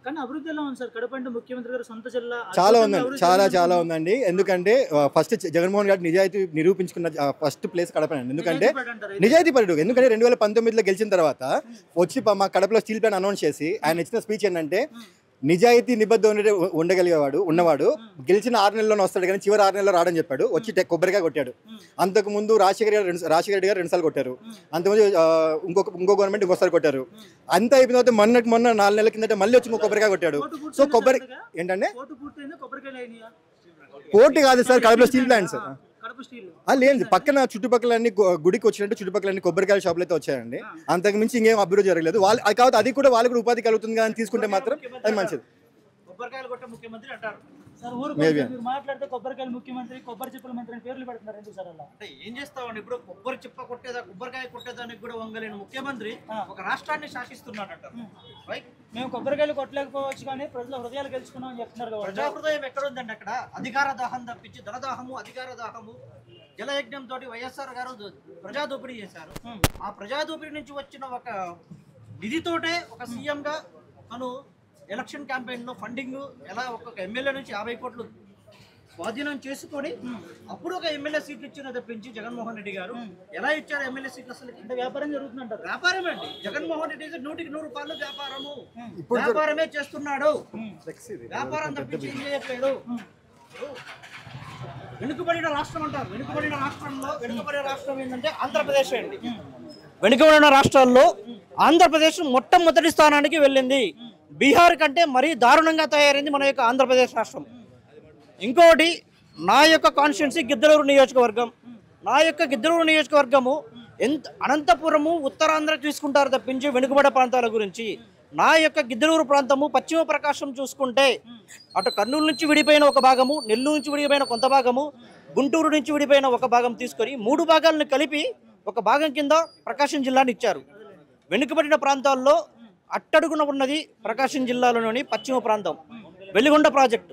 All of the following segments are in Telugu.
కానీ అభివృద్ధి ఎలా ఉంది సార్? కడప అంటే ముఖ్యమంత్రి గారు సొంత జిల్లా. చాలా ఉందండి, చాలా ఉందండి. ఎందుకంటే ఫస్ట్ జగన్మోహన్ గారు నిజాయితీ నిరూపించుకున్న ఫస్ట్ ప్లేస్ కడపనండి. ఎందుకంటే నిజాయితీ పరుడు. ఎందుకంటే 2019లో గెలిచిన తర్వాత వచ్చి మా కడపలో స్టీల్ ప్లాంట్ అనౌన్స్ చేసి ఆయన ఇచ్చిన స్పీచ్ ఏంటంటే నిజాయితీ నిబద్ధ ఉన్నవాడు గెలిచిన 6 నెలల్లోనే వస్తాడు కానీ చివరి 6 నెలల్లో రాడని చెప్పాడు. వచ్చి కొబ్బరికాయ కొట్టాడు. అంతకుముందు రాజశేఖర రెడ్డి గారు 2 సార్లు కొట్టారు. అంతకుముందు ఇంకో గవర్నమెంట్ ఇంకోసారి కొట్టారు. అంత అయిపోయిన తర్వాత మొన్న 4 నెలల కిందట మళ్ళీ వచ్చి కొబ్బరికాయ కొట్టాడు. సో కొబ్బరి ఏంటంటే కోర్టు కాదు సార్, కడపలో స్టీల్ ప్లాంట్ సార్. లేదు, పక్కన చుట్టుపక్కల గుడికి వచ్చినట్టు చుట్టుపక్కల కొబ్బరికాయల షాపులు అయితే వచ్చాయండి. అంతకు మించి ఇంకేం అభివృద్ధి జరగలేదు. వాళ్ళు కాబట్టి అది కూడా వాళ్ళకి ఉపాధి కలుగుతుంది కానీ తీసుకుంటే మాత్రం అది మంచిది. కొబ్బరికాయలు కొట్టే ముఖ్యమంత్రి అంటారు సార్. మాట్లాడితే కొబ్బరికాయలు ముఖ్యమంత్రి, కొబ్బరి చిప్పల మంత్రి అని పేర్లు పెడుతున్నారు ఎందుకు సార్? అలా అంటే ఏం చేస్తామండి? ఇప్పుడు కొబ్బరి చిప్ప కొబ్బరికాయ కొట్టేదానికి కూడా వంగలేని ముఖ్యమంత్రి ఒక రాష్ట్రాన్ని శాసిస్తున్నాడంట. మేము కొబ్బరికాయలు కొట్టలేకపోవచ్చు కానీ ప్రజల హృదయాలు గెలుచుకున్నాం అని చెప్తున్నారు. ప్రజా హృదయం ఎక్కడ ఉందండి? అక్కడ అధికార దాహం తప్పించి ధనదాహము, అధికార దాహము, జలయజ్ఞం తోటి వైఎస్ఆర్ గారు ప్రజా దోపిడీ చేశారు. ఆ ప్రజా దోపిడీ నుంచి వచ్చిన ఒక నిధితోటే ఒక సీఎం గా తను ఎలక్షన్ క్యాంపెయిన్ లో ఫండింగ్ ఎలా ఒక్కొక్క ఎమ్మెల్యే నుంచి 50 కోట్లు స్వాధీనం చేసుకొని అప్పుడు ఒక ఎమ్మెల్యే సీట్లు ఇచ్చిన తప్పించి జగన్మోహన్ రెడ్డి గారు ఎలా ఇచ్చారు ఎమ్మెల్యే సీట్లు? అసలు అంటే వ్యాపారం జరుగుతుందంటారు. వ్యాపారం అండి. జగన్మోహన్ రెడ్డి 100కి 100 రూపాయలు వ్యాపారమే చేస్తున్నాడు. వ్యాపారం తప్పించి ఏం చేయట్లేదు. వెనుకబడిన రాష్ట్రం అంటారు. వెనుకబడిన రాష్ట్రం ఏంటంటే ఆంధ్రప్రదేశ్ అండి. వెనుకబడిన రాష్ట్రాల్లో ఆంధ్రప్రదేశ్ మొట్టమొదటి స్థానానికి వెళ్ళింది. బీహార్ కంటే మరీ దారుణంగా తయారైంది మన యొక్క ఆంధ్రప్రదేశ్ రాష్ట్రం. ఇంకోటి, నా యొక్క కాన్స్టిట్యున్సీ గిద్దలూరు నియోజకవర్గం. నా యొక్క గిద్దలూరు నియోజకవర్గము అనంతపురము ఉత్తరాంధ్ర తీసుకుంటారు తప్పించి వెనుకబడే ప్రాంతాల గురించి. నా యొక్క గిద్దలూరు ప్రాంతము పశ్చిమ ప్రకాశం చూసుకుంటే అటు కర్నూలు నుంచి విడిపోయిన ఒక భాగము, నెల్లూరు నుంచి విడిపోయిన కొంత భాగము, గుంటూరు నుంచి విడిపోయిన ఒక భాగం తీసుకొని 3 భాగాలను కలిపి ఒక భాగం కింద ప్రకాశం జిల్లాని ఇచ్చారు. వెనుకబడిన ప్రాంతాల్లో అట్టడుగున ఉన్నది ప్రకాశం జిల్లాలోని పశ్చిమ ప్రాంతం వెలిగొండ ప్రాజెక్టు.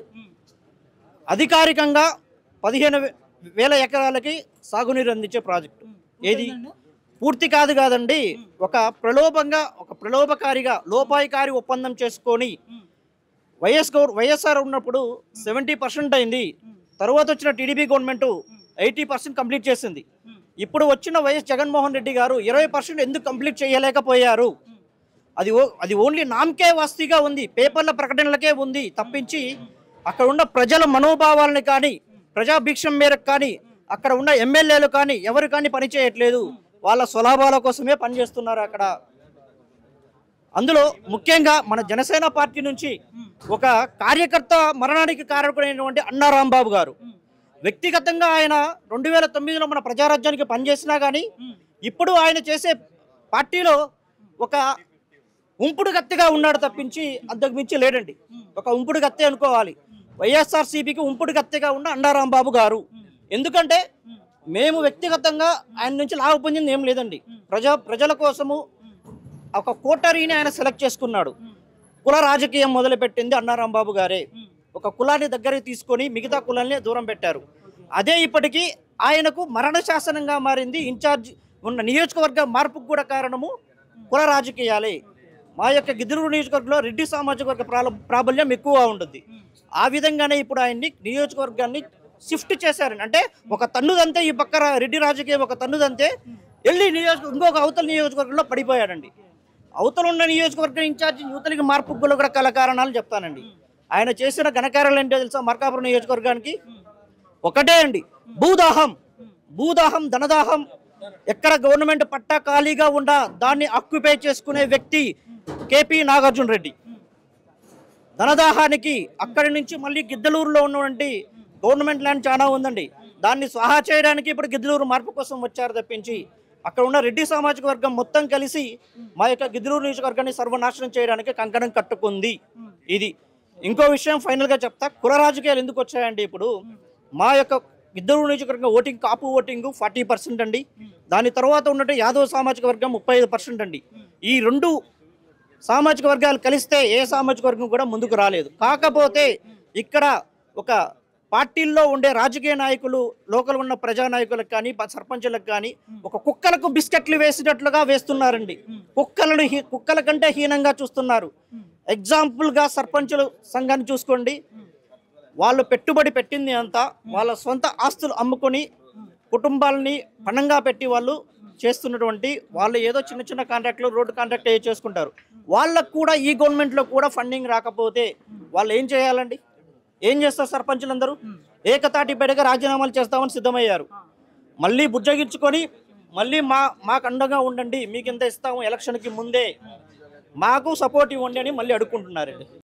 అధికారికంగా 15,000 ఎకరాలకి సాగునీరు అందించే ప్రాజెక్టు. ఏది పూర్తి కాదండి. ఒక ప్రలోభకారిగా లోపాయికారి ఒప్పందం చేసుకొని వైఎస్ఆర్ ఉన్నప్పుడు 70% అయింది. తర్వాత వచ్చిన టీడీపీ గవర్నమెంట్ 80% కంప్లీట్ చేసింది. ఇప్పుడు వచ్చిన వైఎస్ జగన్మోహన్ రెడ్డి గారు 20% ఎందుకు కంప్లీట్ చేయలేకపోయారు? అది ఓన్లీ నామకే వాస్తీగా ఉంది, పేపర్ల ప్రకటనలకే ఉంది తప్పించి అక్కడ ఉన్న ప్రజల మనోభావాలని కానీ, ప్రజాభిక్షం మేరకు కానీ, అక్కడ ఉన్న ఎమ్మెల్యేలు కానీ ఎవరు కానీ పనిచేయట్లేదు. వాళ్ళ స్వలాభాల కోసమే పనిచేస్తున్నారు అక్కడ. అందులో ముఖ్యంగా మన జనసేన పార్టీ నుంచి ఒక కార్యకర్త మరణానికి కారకుడైనటువంటి అన్నా రాంబాబు గారు వ్యక్తిగతంగా ఆయన 2009లో మన ప్రజారాజ్యానికి పనిచేసినా కానీ ఇప్పుడు ఆయన చేసే పార్టీలో ఒక ఉంపుడు గత్తెగా ఉన్నాడు తప్పించి అంతకు మించి లేడండి. ఒక ఉంపుడు గత్తె అనుకోవాలి. వైఎస్ఆర్సీపీకి ఉంపుడు గత్తెగా ఉన్న అన్నా రాంబాబు గారు. ఎందుకంటే మేము వ్యక్తిగతంగా ఆయన నుంచి లాభ పొందింది ఏం లేదండి. ప్రజల కోసము ఒక కోటరీని ఆయన సెలెక్ట్ చేసుకున్నాడు. కుల రాజకీయం మొదలుపెట్టింది అన్నా రాంబాబు గారే. ఒక కులాన్ని దగ్గరికి తీసుకొని మిగతా కులాన్ని దూరం పెట్టారు. అదే ఇప్పటికీ ఆయనకు మరణ శాసనంగా మారింది. ఇన్ఛార్జ్ ఉన్న నియోజకవర్గ మార్పుకు కూడా కారణము కుల రాజకీయాలే. మా యొక్క గిద్దలూరు నియోజకవర్గంలో రెడ్డి సామాజిక వర్గ ప్రాబల్యం ఎక్కువగా ఉంటుంది. ఆ విధంగానే ఇప్పుడు ఆయన్ని నియోజకవర్గాన్ని షిఫ్ట్ చేశారని అంటే ఒక తన్నుదంతే ఈ పక్క రెడ్డి రాజకీయం ఒక తన్నుదంతే వెళ్ళి ఇంకొక అవతల నియోజకవర్గంలో పడిపోయాడండి. అవతల ఉన్న నియోజకవర్గం ఇన్ఛార్జి యువతలకి మార్పుకు కూడా కల కారణాలు చెప్తానండి. ఆయన చేసిన ఘనకార్యాలు ఏంటో తెలుసా? మార్కాపురం నియోజకవర్గానికి ఒకటే అండి, భూదాహం ధనదాహం. ఎక్కడ గవర్నమెంట్ పట్టా ఖాళీగా ఉండా దాన్ని ఆక్యుపై చేసుకునే వ్యక్తి కేపీ నాగార్జున రెడ్డి. ధనదాహానికి అక్కడి నుంచి మళ్ళీ గిద్దలూరులో ఉన్నటువంటి గవర్నమెంట్ ల్యాండ్ చాలా ఉందండి, దాన్ని స్వాహా చేయడానికి ఇప్పుడు గిద్దలూరు మార్పు కోసం వచ్చారు తప్పించి అక్కడ ఉన్న రెడ్డి సామాజిక వర్గం మొత్తం కలిసి మా యొక్క గిద్దలూరు నియోజకవర్గాన్ని సర్వనాశనం చేయడానికి కంకణం కట్టుకుంది. ఇది ఇంకో విషయం ఫైనల్గా చెప్తా. కుల రాజకీయాలు ఎందుకు వచ్చాయండి? ఇప్పుడు మా యొక్క గిద్దలూరు నియోజకవర్గం ఓటింగ్ కాపు ఓటింగ్ 40% అండి. దాని తర్వాత ఉన్నట్టు యాదవ్ సామాజిక వర్గం 35% అండి. ఈ 2 సామాజిక వర్గాలు కలిస్తే ఏ సామాజిక వర్గం కూడా ముందుకు రాలేదు. కాకపోతే ఇక్కడ ఒక పార్టీల్లో ఉండే రాజకీయ నాయకులు లోకల్ ఉన్న ప్రజానాయకులకు కానీ సర్పంచులకు కానీ ఒక కుక్కలకు బిస్కెట్లు వేసినట్లుగా వేస్తున్నారండి. కుక్కల కంటే హీనంగా చూస్తున్నారు. ఎగ్జాంపుల్గా సర్పంచుల సంఘాన్ని చూసుకోండి. వాళ్ళు పెట్టుబడి పెట్టింది అంతా వాళ్ళ సొంత ఆస్తులు అమ్ముకొని కుటుంబాలని పణంగా పెట్టి వాళ్ళు చేస్తున్నటువంటి వాళ్ళు ఏదో చిన్న చిన్న కాంట్రాక్ట్లు రోడ్డు కాంట్రాక్ట్ చేసుకుంటారు. వాళ్ళకు కూడా ఈ గవర్నమెంట్లో కూడా ఫండింగ్ రాకపోతే వాళ్ళు ఏం చేయాలండి? ఏం చేస్తారు? సర్పంచులందరూ ఏకతాటిపేటగా రాజీనామాలు చేస్తామని సిద్ధమయ్యారు. మళ్ళీ బుజ్జగించుకొని మళ్ళీ మాకు అండగా ఉండండి, మీకు ఎంత ఇస్తాము ఎలక్షన్కి ముందే, మాకు సపోర్ట్ ఇవ్వండి అని మళ్ళీ అడుక్కుంటున్నారండి.